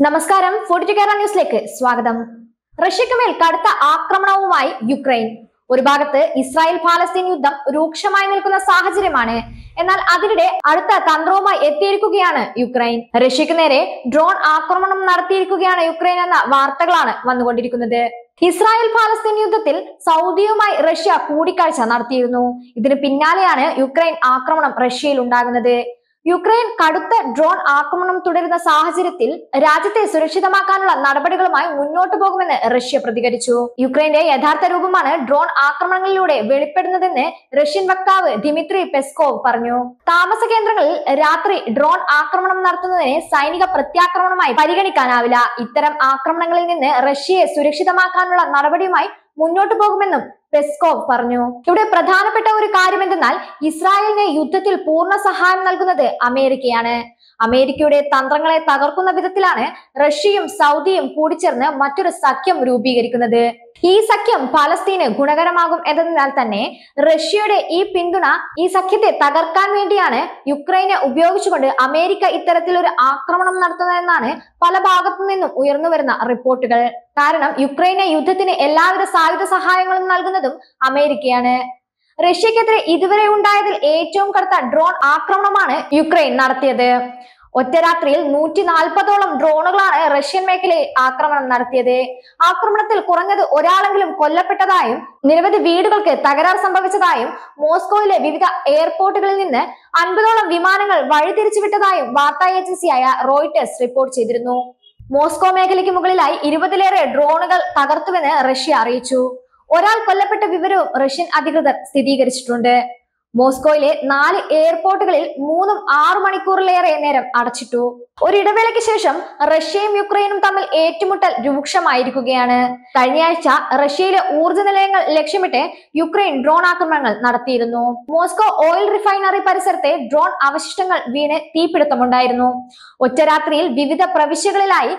നമസ്കാരം, 42 കേരള ന്യൂസിലേക്ക് സ്വാഗതം. റഷ്യക്ക് മേൽ കടുത്ത ആക്രമണവുമായി യുക്രൈൻ. ഒരു ഭാഗത്ത് ഇസ്രായേൽ പാലസ്തീൻ യുദ്ധം രൂക്ഷമായി നിൽക്കുന്ന സാഹചര്യമാണ്. എന്നാൽ അതിനിടെ അടുത്ത തന്ത്രവുമായി എത്തിയിരിക്കുകയാണ് യുക്രൈൻ. റഷ്യക്ക് നേരെ ഡ്രോൺ ആക്രമണം നടത്തിയിരിക്കുകയാണ് യുക്രൈൻ എന്ന വാർത്തകളാണ് വന്നുകൊണ്ടിരിക്കുന്നത്. ഇസ്രായേൽ പാലസ്തീൻ യുദ്ധത്തിൽ സൗദിയുമായി റഷ്യ കൂടിക്കാഴ്ച നടത്തിയിരുന്നു. ഇതിന് പിന്നാലെയാണ് യുക്രൈൻ ആക്രമണം റഷ്യയിൽ ഉണ്ടാകുന്നത്. യുക്രൈൻ കടുത്ത ഡ്രോൺ ആക്രമണം തുടരുന്ന സാഹചര്യത്തിൽ രാജ്യത്തെ സുരക്ഷിതമാക്കാനുള്ള നടപടികളുമായി മുന്നോട്ടു പോകുമെന്ന് റഷ്യ പ്രതികരിച്ചു. യുക്രൈന്റെ യഥാർത്ഥ രൂപമാണ് ഡ്രോൺ ആക്രമണങ്ങളിലൂടെ വെളിപ്പെടുന്നതെന്ന് റഷ്യൻ വക്താവ് ദിമിത്രി പെസ്കോവ് പറഞ്ഞു. താമസ കേന്ദ്രങ്ങളിൽ രാത്രി ഡ്രോൺ ആക്രമണം നടത്തുന്നതിനെ സൈനിക പ്രത്യാക്രമണമായി പരിഗണിക്കാനാവില്ല. ഇത്തരം ആക്രമണങ്ങളിൽ നിന്ന് റഷ്യയെ സുരക്ഷിതമാക്കാനുള്ള നടപടിയുമായി മുന്നോട്ടു പോകുമെന്നും പെസ്കോവ് പറഞ്ഞു. ഇവിടെ പ്രധാനപ്പെട്ട ഒരു കാര്യം എന്തെന്നാൽ ഇസ്രായേലിന് യുദ്ധത്തിൽ പൂർണ്ണ സഹായം നൽകുന്നത് അമേരിക്കയാണ്. അമേരിക്കയുടെ തന്ത്രങ്ങളെ തകർക്കുന്ന വിധത്തിലാണ് റഷ്യയും സൗദിയും കൂടിച്ചേർന്ന് മറ്റൊരു സഖ്യം രൂപീകരിക്കുന്നത്. ഈ സഖ്യം പലസ്തീന് ഗുണകരമാകും എന്നതിനാൽ തന്നെ റഷ്യയുടെ ഈ പിന്തുണ ഈ സഖ്യത്തെ തകർക്കാൻ വേണ്ടിയാണ് യുക്രൈനെ ഉപയോഗിച്ചുകൊണ്ട് അമേരിക്ക ഇത്തരത്തിലൊരു ആക്രമണം നടത്തുന്നതെന്നാണ് പല ഭാഗത്തു നിന്നും ഉയർന്നു വരുന്ന റിപ്പോർട്ടുകൾ. കാരണം യുക്രൈനെ യുദ്ധത്തിന് എല്ലാവിധ സായുധ സഹായങ്ങളും നൽകുന്നതും അമേരിക്കയാണ്. റഷ്യക്കെതിരെ ഇതുവരെ ഉണ്ടായതിൽ ഏറ്റവും കടുത്ത ഡ്രോൺ ആക്രമണമാണ് യുക്രൈൻ നടത്തിയത്. ഒറ്റ രാത്രിയിൽ 140ഓളം ഡ്രോണുകളാണ് റഷ്യൻ മേഖലയിൽ ആക്രമണം നടത്തിയത്. ആക്രമണത്തിൽ കുറഞ്ഞത് ഒരാളെങ്കിലും കൊല്ലപ്പെട്ടതായും നിരവധി വീടുകൾക്ക് തകരാർ സംഭവിച്ചതായും മോസ്കോയിലെ വിവിധ എയർപോർട്ടുകളിൽ നിന്ന് 50ഓളം വിമാനങ്ങൾ വഴിതിരിച്ചുവിട്ടതായും വാർത്താ ഏജൻസിയായ റോയിട്ടേഴ്സ് റിപ്പോർട്ട് ചെയ്തിരുന്നു. മോസ്കോ മേഖലയ്ക്ക് മുകളിലായി 20ലേറെ ഡ്രോണുകൾ തകർത്തുവെന്ന് റഷ്യ അറിയിച്ചു. ഒരാൾ കൊല്ലപ്പെട്ട വിവരവും റഷ്യൻ അധികൃതർ സ്ഥിരീകരിച്ചിട്ടുണ്ട്. മോസ്കോയിലെ 4 എയർപോർട്ടുകളിൽ 3-6 മണിക്കൂറിലേറെ നേരം അടച്ചിട്ടു. ഒരിടവേളയ്ക്ക് ശേഷം റഷ്യയും യുക്രൈനും തമ്മിൽ ഏറ്റുമുട്ടൽ രൂക്ഷമായിരിക്കുകയാണ്. കഴിഞ്ഞയാഴ്ച റഷ്യയിലെ ഊർജ്ജ നിലയങ്ങൾ ലക്ഷ്യമിട്ട് യുക്രൈൻ ഡ്രോൺ ആക്രമണങ്ങൾ നടത്തിയിരുന്നു. മോസ്കോ ഓയിൽ റിഫൈനറി പരിസരത്തെ ഡ്രോൺ അവശിഷ്ടങ്ങൾ വീണ് തീപിടുത്തമുണ്ടായിരുന്നു. ഒറ്റ രാത്രിയിൽ വിവിധ പ്രവിശ്യകളിലായി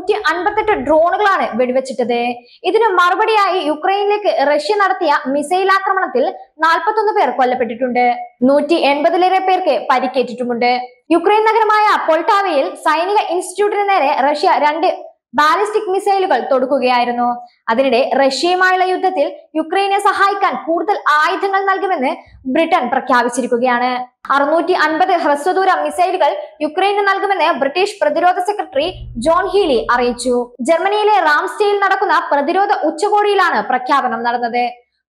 158 ഡ്രോണുകളാണ് വെടിവെച്ചിട്ടത്. ഇതിന് മറുപടിയായി യുക്രൈനിലേക്ക് റഷ്യ നടത്തിയ മിസൈൽ ആക്രമണത്തിൽ 41 പേർ കൊല്ലപ്പെട്ടിട്ടുണ്ട്. 180ലേറെ പേർക്ക് പരിക്കേറ്റിട്ടുമുണ്ട്. യുക്രൈൻ നഗരമായ പൊൾട്ടാവയിൽ സൈനിക ഇൻസ്റ്റിറ്റ്യൂട്ടിന് നേരെ റഷ്യ 2 ബാലിസ്റ്റിക് മിസൈലുകൾ തൊടുക്കുകയായിരുന്നു. അതിനിടെ റഷ്യയുമായുള്ള യുദ്ധത്തിൽ യുക്രൈനെ സഹായിക്കാൻ കൂടുതൽ ആയുധങ്ങൾ നൽകുമെന്ന് ബ്രിട്ടൻ പ്രഖ്യാപിച്ചിരിക്കുകയാണ്. 650 ഹ്രസ്വദൂര മിസൈലുകൾ യുക്രൈന് നൽകുമെന്ന് ബ്രിട്ടീഷ് പ്രതിരോധ സെക്രട്ടറി ജോൺ ഹീലി അറിയിച്ചു. ജർമ്മനിയിലെ റാംസ്റ്റെയിൽ നടക്കുന്ന പ്രതിരോധ ഉച്ചകോടിയിലാണ് പ്രഖ്യാപനം നടന്നത്.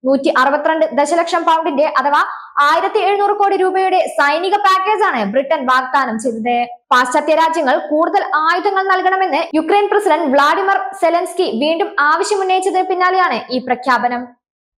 162 ദശലക്ഷം പൗണ്ടിന്റെ അഥവാ 1700 കോടി രൂപയുടെ സൈനിക പാക്കേജാണ് ബ്രിട്ടൻ വാഗ്ദാനം ചെയ്തത്. പാശ്ചാത്യ രാജ്യങ്ങൾ കൂടുതൽ ആയുധങ്ങൾ നൽകണമെന്ന് യുക്രൈൻ പ്രസിഡന്റ് വ്ളാഡിമിർ സെലൻസ്കി വീണ്ടും ആവശ്യമുന്നയിച്ചതിന് പിന്നാലെയാണ് ഈ പ്രഖ്യാപനം.